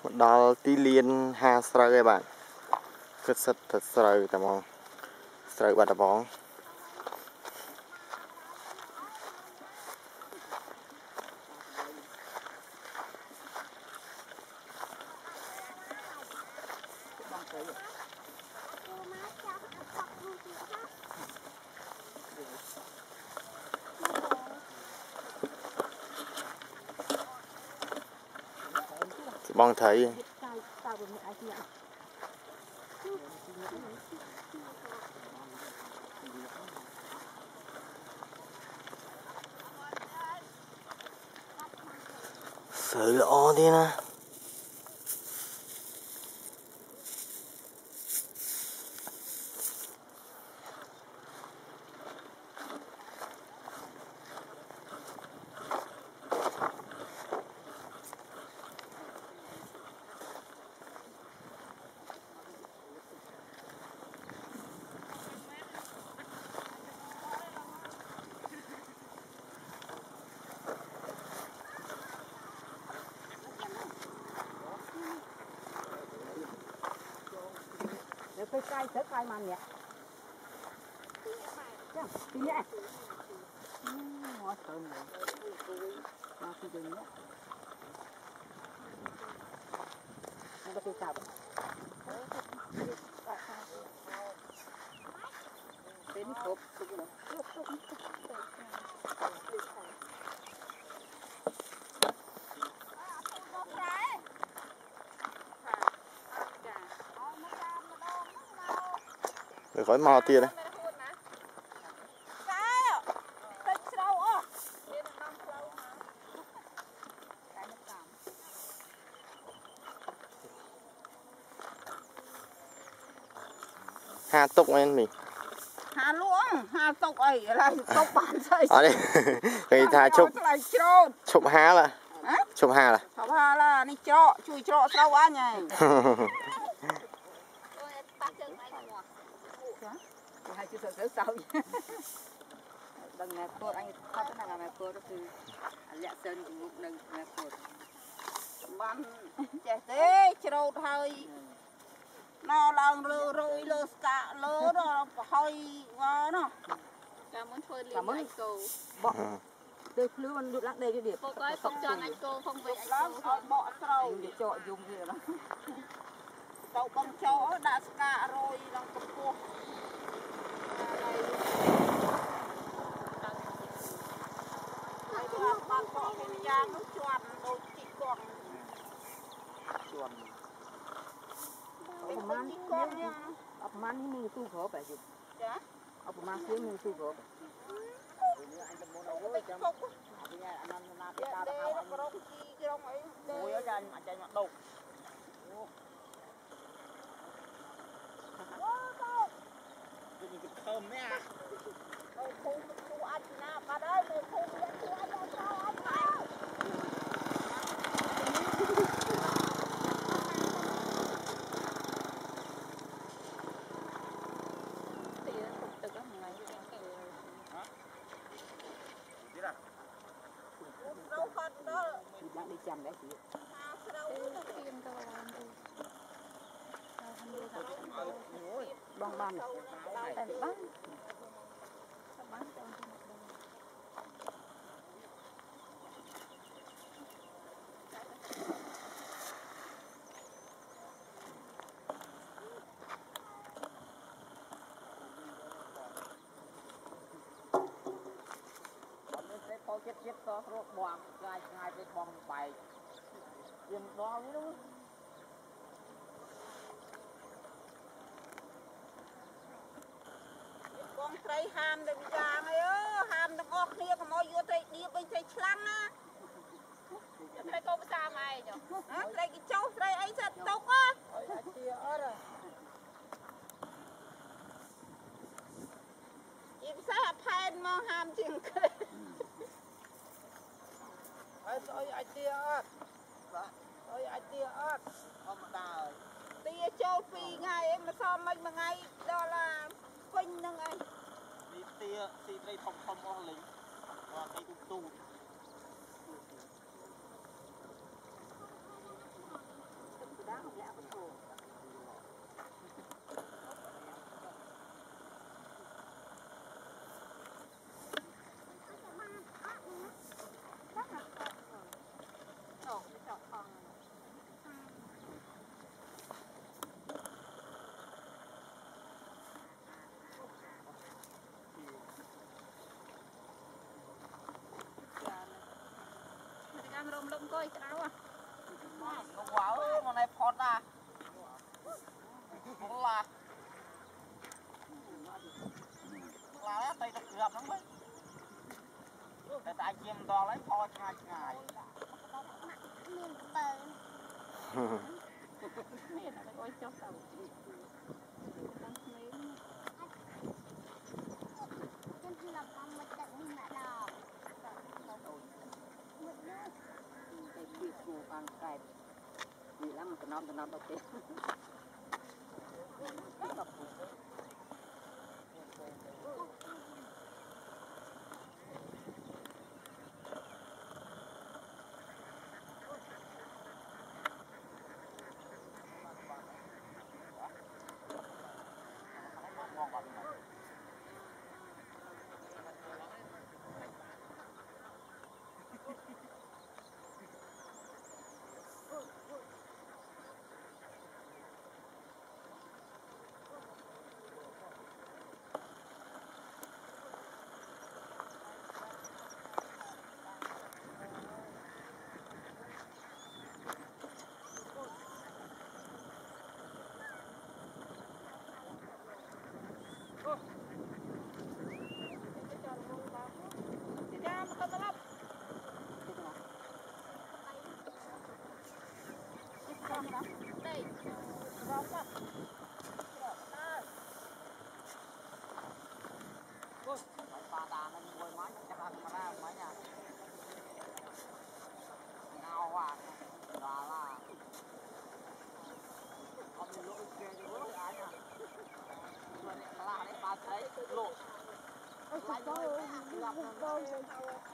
đào tí liên ha sợi các bạn cất sật thật sợi tầm mong sợi bát bóng bong thấy sợi lọ đi nè cái cây sớ cây man nhẹ, tí nhẹ, ngó thơm này, ngó cái gì nhé, nó có cái cào, đến hộp, rồi khỏi mò tia đấy hà tục em mình hà luôn hà tục ấy là tục bản xây đi cái thà chụp chụp há là chụp hà là chụp hà là đi chọ chui chọ sao anh nhỉ hai chữ sợ sau đừng nè cô anh phát cái nào mà cô đóคือlẹ sơn của ngục đừng nè cô ban trẻ thế trâu hơi nó lần rồi lơ cả lơ đó hơi ngon nó cảm ơn phơi liền anh cô bỏ từ lứa mình được lắc đây cái điểm cô có phục cho anh cô không về anh cô lắm bỏ trâu để chọ dùng gì đó trâu con trâu đã cả rồi lòng cục cua bạn có cái giang nó choàn đôi chỉ còn choàn cái man con nha ấp manนี่ตู้ขอไปสิจ้ะเอาประมาณซื้อมือตู้ขอanh tâm muốn đâu có chấm bây giờ anh làm cái ta đâu anh rong chi rong ấy ôi ở trên anh chạy mặt đâu cái gì thơm đấy à thu anh na bà đây thu anh sao anh đang đi chăm đấy chị bong ban chết có rốt bom gai cái bom bài tiền đó mới đúng con trai ham được giang ấy ham được ngọc kia còn mọi vô tây đi bên tây chăn á thấy cô sao mày nhở tây cái cháu tây ấy sẽ tốc á im sao phen mà ham chừng ơi anh tia ớt ơi anh tia ớt không đào tia châu phi ngày em mà sao mấy mà ngày đó là phinh nâng anh tia đây thông o lính và đây tu coi cái áo à nó quá mà này phọt ra cũng là tay được gặp lắm đấyแต่ตาเจียมดอlấyพอชายชายเนี่ยนะโอ้ยเจ้าเต่าตั้งเมน cái việc của con cái vì lắm cái nó đầu tiên đây bà ta nó ngồi máy chắc là mà ra máy nhà ngao à là ông lỗi kia thì lỗi ai à là đấy bà thấy lộ lại rồi gặp